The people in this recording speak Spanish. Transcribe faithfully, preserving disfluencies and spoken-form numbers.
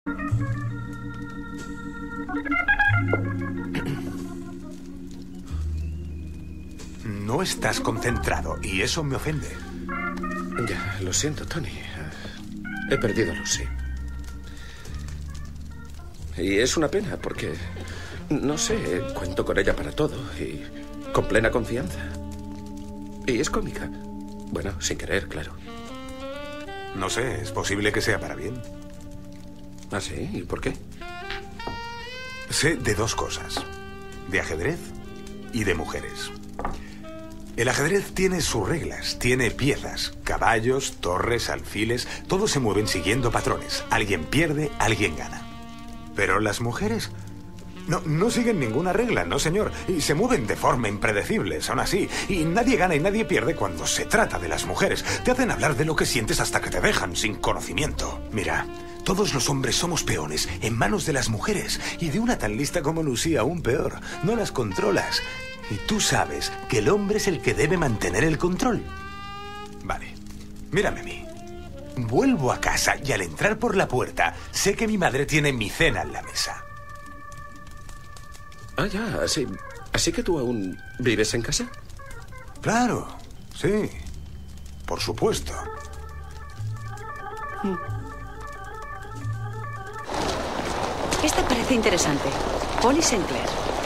No estás concentrado y eso me ofende. Ya, lo siento, Tony. He perdido a Lucy. Y es una pena porque, no sé, cuento con ella para todo y con plena confianza. Y es cómica. Bueno, sin querer, claro. No sé, es posible que sea para bien. ¿Ah, sí? ¿Y por qué? Sé de dos cosas. De ajedrez y de mujeres. El ajedrez tiene sus reglas, tiene piezas, caballos, torres, alfiles, todos se mueven siguiendo patrones. Alguien pierde, alguien gana. Pero las mujeres no, no siguen ninguna regla, no señor, y se mueven de forma impredecible, son así. Y nadie gana y nadie pierde cuando se trata de las mujeres. Te hacen hablar de lo que sientes hasta que te dejan sin conocimiento. Mira, todos los hombres somos peones en manos de las mujeres, y de una tan lista como Lucy aún peor, no las controlas. Y tú sabes que el hombre es el que debe mantener el control. Vale, mírame a mí. Vuelvo a casa y al entrar por la puerta sé que mi madre tiene mi cena en la mesa. Ah, ya, así, así que tú aún vives en casa. Claro, sí, por supuesto. Esta parece interesante. Polly Sinclair.